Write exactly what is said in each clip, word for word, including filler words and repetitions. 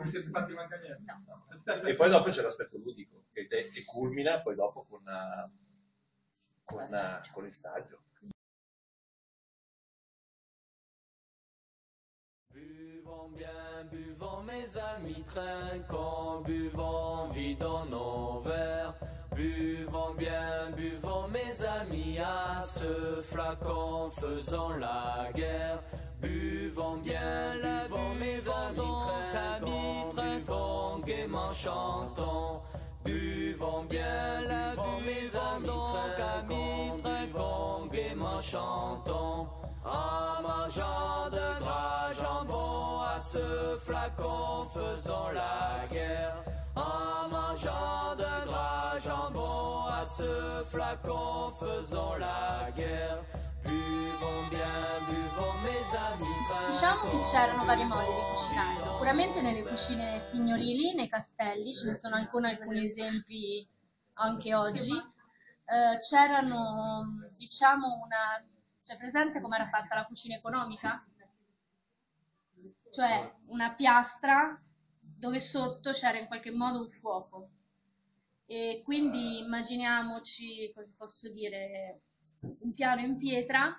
vi siete fatti mancare niente. No. E poi dopo c'è l'aspetto ludico, che, che culmina poi dopo con, uh, con, uh, con il saggio. Buvons bien, buvons mes amis, trinquons, buvons, vidons nos verres. Buvons bien, buvons mes amis, à ce flacon faisons la guerre. Buvons bien, buvons mes amis, trinquons, buvons gaiement, chantons. Buvons bien, buvons mes amis, trinquons, buvons gaiement, chantons. En mangeant de gras jambon, à ce flacon faisons la guerre. En mangeant de gras jambon, à ce flacon faisons la guerre. Buvons bien, buvons mes amis. Diciamo che c'erano vari modi di cucinare. Sicuramente nelle cucine signorili, nei castelli, ce ne sono ancora alcuni esempi anche oggi. Eh, c'erano, diciamo, una... C'è presente come era fatta la cucina economica? Cioè una piastra dove sotto c'era in qualche modo un fuoco. E quindi immaginiamoci, cosa posso dire, un piano in pietra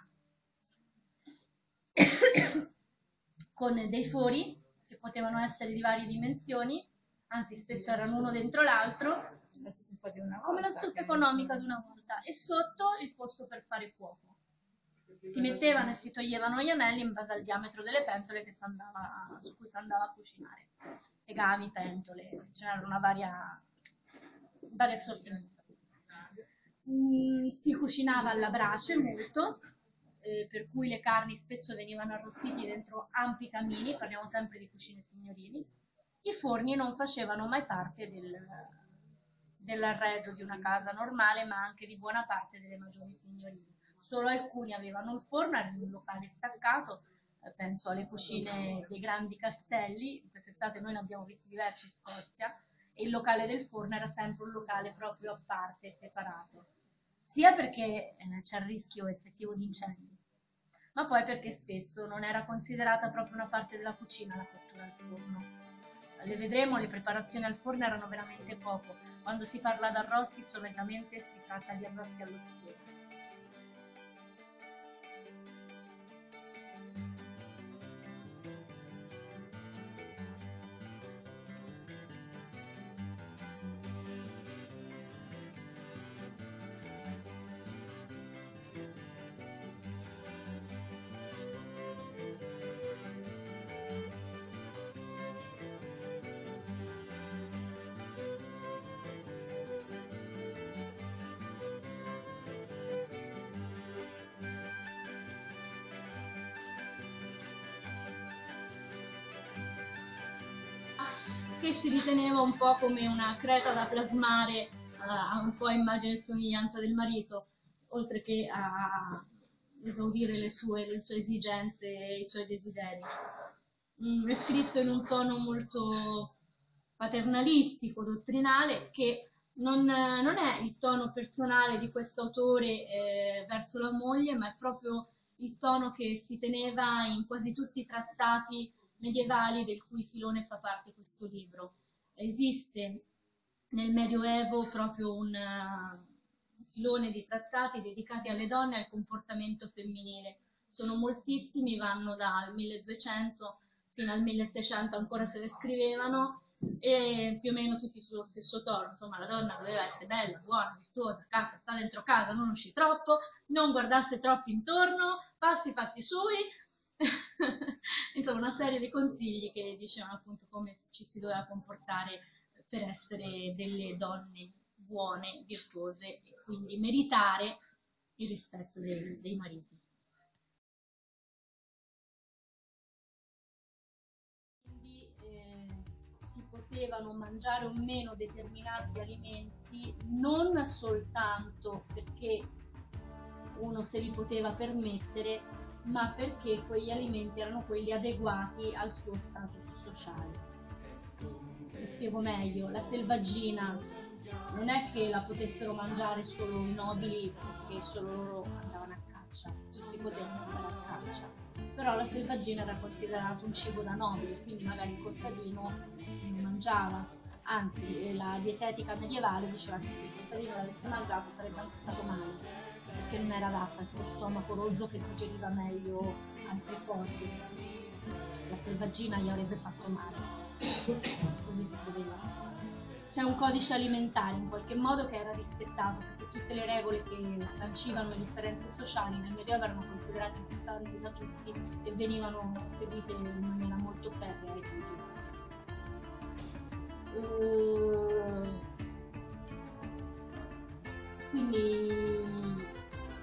con dei fori che potevano essere di varie dimensioni, anzi spesso erano uno dentro l'altro, come la stufa economica di una volta, e sotto il posto per fare fuoco. Si mettevano e si toglievano gli anelli in base al diametro delle pentole che si andava, su cui si andava a cucinare. Legami, pentole, c'era una varia, varia assortimento. Mm, si cucinava alla brace molto, eh, per cui le carni spesso venivano arrostite dentro ampi camini, parliamo sempre di cucine signorili. I forni non facevano mai parte del, dell'arredo di una casa normale, ma anche di buona parte delle magioni signorili. Solo alcuni avevano il forno, era in un locale staccato, eh, penso alle cucine dei grandi castelli, quest'estate noi ne abbiamo visti diversi in Scozia, e il locale del forno era sempre un locale proprio a parte, separato, sia perché eh, c'è il rischio effettivo di incendi, ma poi perché spesso non era considerata proprio una parte della cucina la cottura al forno. Le vedremo, le preparazioni al forno erano veramente poco. Quando si parla d'arrosti solitamente si tratta di arrosti allo spiego. Che si riteneva un po' come una creta da plasmare a un po' immagine e somiglianza del marito, oltre che a esaudire le sue, le sue esigenze e i suoi desideri. Mm, è scritto in un tono molto paternalistico, dottrinale, che non, non è il tono personale di questo autore eh, verso la moglie, ma è proprio il tono che si teneva in quasi tutti i trattati medievali del cui filone fa parte questo libro. Esiste nel Medioevo proprio un uh, filone di trattati dedicati alle donne e al comportamento femminile. Sono moltissimi, vanno dal milleduecento fino al milleseicento, ancora se le scrivevano, e più o meno tutti sullo stesso tono. Insomma, la donna doveva essere bella, buona, virtuosa, casa, sta dentro casa, non usci troppo, non guardasse troppo intorno, passi i fatti suoi. Insomma, una serie di consigli che dicevano appunto come ci si doveva comportare per essere delle donne buone, virtuose e quindi meritare il rispetto dei, dei mariti. Quindi eh, si potevano mangiare o meno determinati alimenti non soltanto perché uno se li poteva permettere, ma perché quegli alimenti erano quelli adeguati al suo status sociale. Vi spiego meglio, la selvaggina non è che la potessero mangiare solo i nobili perché solo loro andavano a caccia, tutti potevano andare a caccia, però però la selvaggina era considerato un cibo da nobile, quindi magari il contadino non mangiava, anzi la dietetica medievale diceva che se il contadino l'avesse mangiato sarebbe anche stato male, perché non era adatta al suo stomaco rozzo che digeriva meglio altre cose. La selvaggina gli avrebbe fatto male, così si credeva. C'è un codice alimentare in qualche modo che era rispettato, perché tutte le regole che sancivano le differenze sociali nel Medioevo erano considerate importanti da tutti e venivano seguite in maniera molto ferrea e rigida. Uh, quindi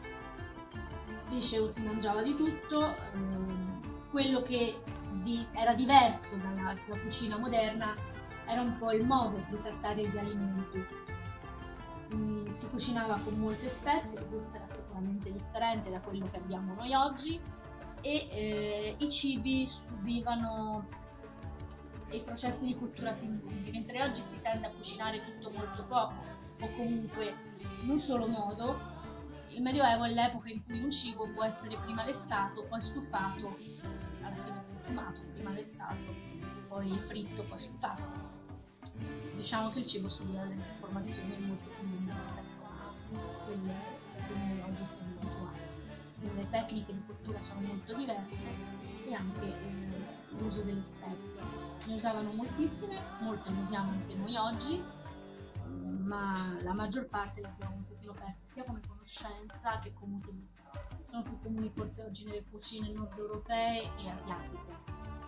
dicevo, si mangiava di tutto, uh, quello che di, era diverso dalla, dalla cucina moderna era un po' il modo di trattare gli alimenti. Mm, si cucinava con molte spezie, il gusto era sicuramente differente da quello che abbiamo noi oggi e eh, i cibi subivano dei processi di cottura più lunghi, mentre oggi si tende a cucinare tutto molto poco o comunque in un solo modo. Il Medioevo è l'epoca in cui un cibo può essere prima lessato, poi stufato, alla fine consumato, prima lessato, poi fritto, poi stufato. Diciamo che il cibo subiva delle trasformazioni molto più lunghe rispetto a quelle che noi oggi siamo abituati. Quindi le tecniche di cottura sono molto diverse e anche eh, l'uso delle spezie. Ne usavano moltissime, molte ne usiamo anche noi oggi, ma la maggior parte le abbiamo un pochino perse sia come conoscenza che come utilizzo. Sono più comuni forse oggi nelle cucine nord europee e asiatiche.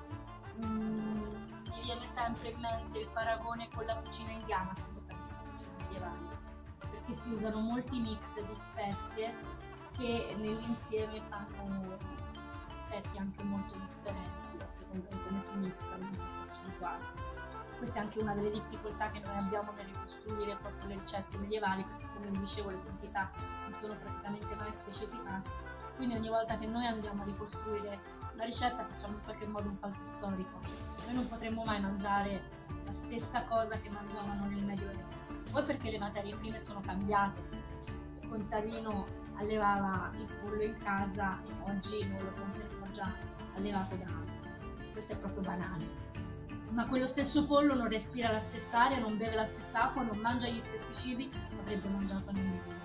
Mm, mi viene sempre in mente il paragone con la cucina indiana quando penso alla cucina medievale, perché si usano molti mix di spezie che nell'insieme fanno effetti anche molto differenti a seconda di come si mixano in percentuali. Questa è anche una delle difficoltà che noi abbiamo nel ricostruire proprio le ricette medievali, perché come vi dicevo le quantità non sono praticamente mai specificate, quindi ogni volta che noi andiamo a ricostruire la ricetta facciamo in qualche modo un falso storico. Noi non potremmo mai mangiare la stessa cosa che mangiavano nel Medioevo, poi perché le materie prime sono cambiate. Il contadino allevava il pollo in casa e oggi non lo compriamo già allevato da altri. Questo è proprio banale. Ma quello stesso pollo non respira la stessa aria, non beve la stessa acqua, non mangia gli stessi cibi che avrebbe mangiato nel Medioevo.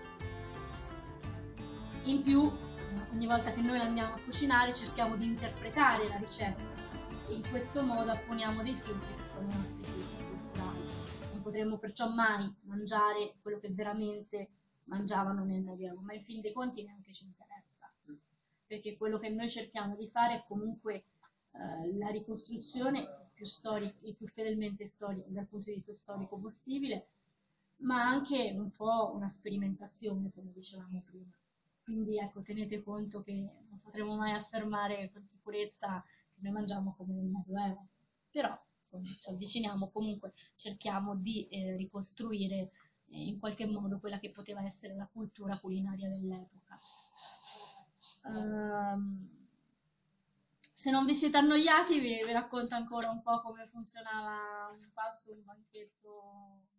In più, ogni volta che noi andiamo a cucinare cerchiamo di interpretare la ricetta e in questo modo apponiamo dei filtri che sono i nostri filtri culturali. Non potremmo perciò mai mangiare quello che veramente mangiavano nel Medioevo, ma in fin dei conti neanche ci interessa, perché quello che noi cerchiamo di fare è comunque eh, la ricostruzione più storica, il più fedelmente storico dal punto di vista storico possibile, ma anche un po' una sperimentazione, come dicevamo prima. Quindi ecco, tenete conto che non potremo mai affermare con sicurezza che noi mangiamo come nel Medioevo, però insomma, ci avviciniamo, comunque cerchiamo di eh, ricostruire eh, in qualche modo quella che poteva essere la cultura culinaria dell'epoca. Um, se non vi siete annoiati vi, vi racconto ancora un po' come funzionava un pasto, un banchetto